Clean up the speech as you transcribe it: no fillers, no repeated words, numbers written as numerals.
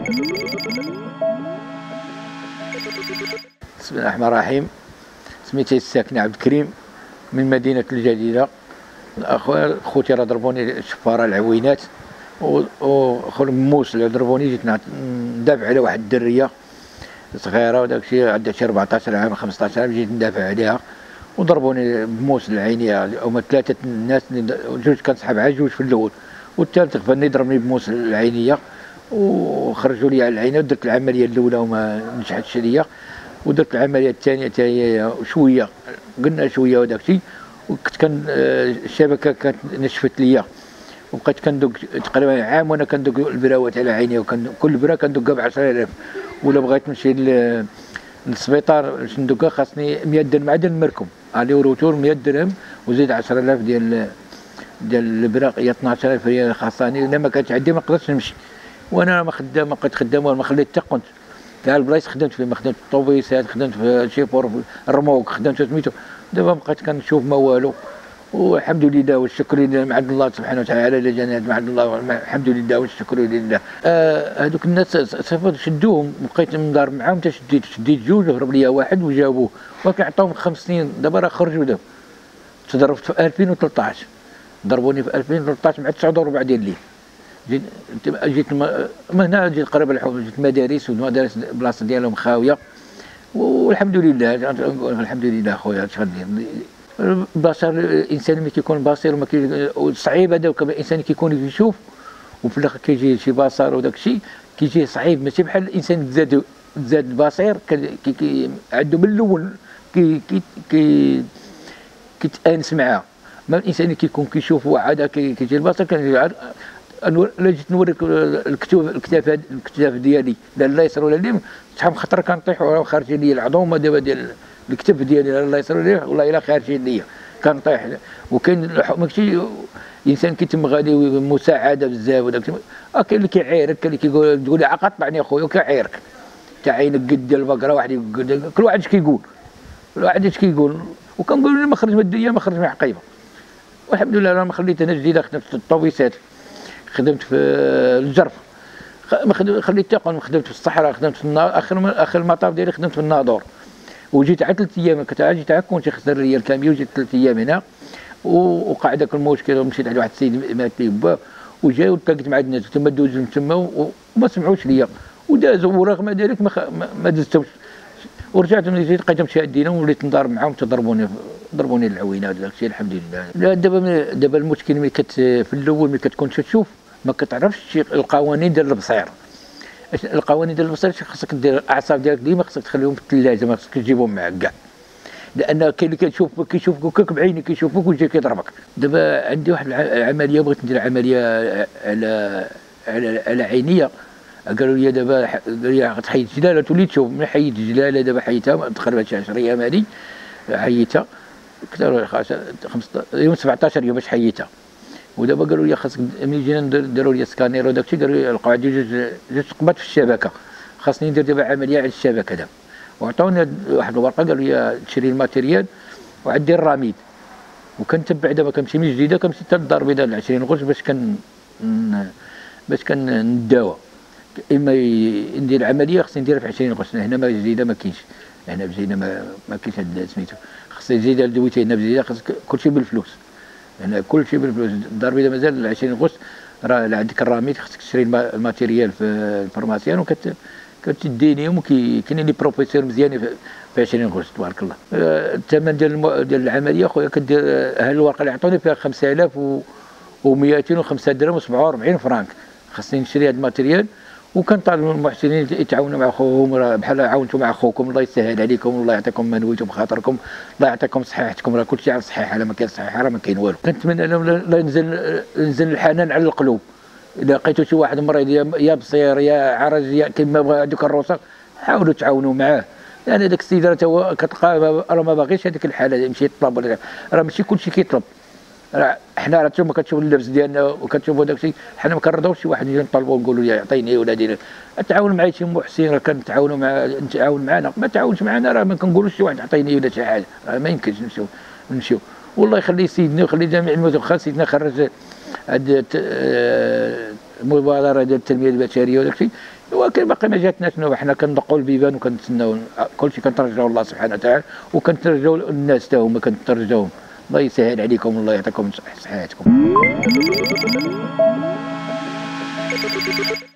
بسم الله الرحمن الرحيم. سميتي الساكن عبد الكريم من مدينة الجديدة. خوتي راه ضربوني الشفارة العوينات، وخو موس اللي ضربوني جيت ندافع على واحد الدرية صغيرة وداك الشيء عندها شي 14 عام 15 عام، جيت ندافع عليها وضربوني بموس العينية. هما ثلاثة الناس، جوج كنسحب جوج في الأول، والثالث غفلني ضربني بموس العينية وخرجوا لي على العينة. ودرت العملية الأولى وما نجحتش ليا، ودرت العملية الثانية حتى هي شوية، قلنا شوية وداك الشيء. وكنت الشبكة كانت نشفت ليا، وبقيت كندق تقريبا عام وانا كندق البراوات على عيني، كل برا كندقها ب 10,000. ولا بغيت نمشي للسبيطار باش ندقها خاصني 100 درهم مع المركم علي وروتور 100 درهم، وزيد 10,000 ديال البرا، هي 12,000 هي خاصاني. الا ما كانتش عندي ما نقدرش نمشي، وانا ما خدام، ما بقيت خدام وما خليت حتى قنت. كاع البلايص خدمت فيه، ما خدمت في الطوبيسات، خدمت في شيبور، في الرموك، خدمت سميتو. دابا بقيت كنشوف ما والو، والحمد لله والشكر لله مع الله سبحانه وتعالى. الا جاني مع الله الحمد لله والشكر لله. هذوك الناس صافي شدوهم، بقيت مضارب معاهم حتى شديت جوج، هرب ليا واحد وجابوه، ولكن عطاوهم 5 سنين. دابا راه خرجوا. دابا تضربت في 2013، ضربوني في 2013 مع 9:15 ديال الليل. جيت من هنا، جيت قريب الحوم، جيت مدارس، والمدارس البلاصه ديالهم خاويه، والحمد لله. الحمد لله خويا، اش غندير؟ البصر الانسان ملي كيكون بصير صعيب هذاك الانسان كيكون كيشوف، وفي الاخر كيجي شي بصر وداك الشيء كيجي صعيب، ماشي بحال الانسان زاد البصير عنده من الاول كيتانس معاه. ما الانسان اللي كيكون كيشوف وعاد كيجي البصر. انا جيت نوريك الكتاف ديالي، لا اليسار ولا اليمين، شحال من خطره كنطيح وراه خارجين لي العظومه دابا ديال الكتف ديالي، لا اليسار ولا والله الا خارجين ليا كنطيح. وكاين ماشي انسان كيتم غادي مساعده بزاف وداك كاين اللي كيعايرك، كاين اللي كيقول تقول لي قطعني اخويا وكيعايرك، تا عينك قد ديال البقره. واحد كل واحد اش كيقول، كل واحد اش كيقول. وكنقول ما خرج من الدنيا ما خرج من حقيبه، والحمد لله. راه ما خليت انا جديده، خدمت في الطوبيسات، خدمت في الجرف، ما خليت حتى قن، خدمت في الصحراء، خدمت في اخر المطاف ديالي خدمت في الناظور. وجيت على 3 ايام، جيت عا كنت خسر لي الكاميو، جيت 3 ايام هنا وقع داك المشكل. ومشيت عند واحد السيد مات لي باه، وجا وتلاقيت مع الناس تما، دوز من تما وما سمعوش ليا ودازوا، ورغم ذلك ما دزتهمش. ورجعت ملي جيت لقيتهم شادين ووليت نضارب معاهم، ضربوني العوينه وداك الشيء الحمد لله. لا دابا المشكل ملي في الاول ملي كتكون تشوف ما كتعرفش القوانين ديال البصير. القوانين ديال البصير خاصك دير الاعصاب ديالك ديما خاصك تخليهم في الثلاجه، ما خاصك تجيبهم معاك كاع، لان كاين اللي كيشوفك بعينك، كيشوفك ويجي كيضربك. دابا عندي واحد العمليه، بغيت ندير عمليه على عينيه. قالوا لي دابا قالوا لي غتحيد جلاله تولي تشوف. ملي حيدت جلاله دابا حيدتها تقريبا شي 10 ايام هذه حيدتها، يوم 17 يوم باش حيدتها. ودابا قالوا لي خاصك ملي جينا نديروا لي سكانير وداك الشيء، قالوا لي لقاو عندي جوج ثقبات في الشبكه، خاصني ندير دابا عمليه على الشبكه دابا. وعطاوني واحد الورقه قالوا لي تشري الماتيريال وعندي الرميد، وكنتبع دابا كنمشي من جديده، كنمشي حتى للدار البيضاء ل 20 غش باش كنداوى. اما ندير عمليه خصني نديرها في 20 غش. هنا ما جديده ما كاينش، هنا بزينه ما كاينش هاد سميتو. خصني جديده دويتي هنا بزينه، خاصك كلشي بالفلوس، هنا كلشي بالفلوس. الدار البيضاء مازال 20 غش. راه عندك الرميد خصك تشري الماتيريال في الفارماسيان، كتدينيهم، كاينين لي بروفيسور مزيانين في 20 غش تبارك الله. الثمن ديال العمليه خويا كدير، ها الورقه اللي عطوني فيها 5205 درهم و47 فرانك. خاصني نشري هذا الماتيريال، وكنطالب من المحسنين يتعاونوا مع خوهم، راه بحال عاونتوا مع خوكم، الله يسهل عليكم والله يعطيكم ما نويتم بخاطركم، الله يعطيكم صحيحتكم. راه كلشي على صحيحه، ما كاين صحيحه راه ما كاين والو. كنتمنى لهم لا ينزل الحنان على القلوب. اذا لقيتوا شي واحد مريض يا بصير يا عرج يا كيما بغى هذوك الرصاص، حاولوا تعاونوا معاه، لان هذاك السيد راه هو كتلقى راه ما باغيش هذيك الحاله يمشي يطلب. راه ماشي كلشي كيطلب. حنا راه نتوما كتشوفوا اللبس ديالنا وكتشوفوا داك الشيء، حنا ما كنرضاوش شي واحد يجي نطلبوا ونقولوا له يعطيني ولا دير. تعاون معايا شي محسن، راه كنتعاونوا نتعاون معنا. ما تعاونش معنا راه ما كنقولوش شي واحد عطيني ولا شي حاجه، راه ما يمكنش نمشيو. والله يخلي سيدنا ويخلي جميع الموت. سيدنا خرج هاد المبادره ديال التنميه البشريه وداك الشيء، ولكن باقي ما جاتناش. حنا كندقوا البيبان وكنتسناو كلشي، كنترجاو الله سبحانه وتعالى، وكنترجاو الناس حتى هما كنترجاوهم. الله يسهل عليكم، الله يعطيكم صحتكم.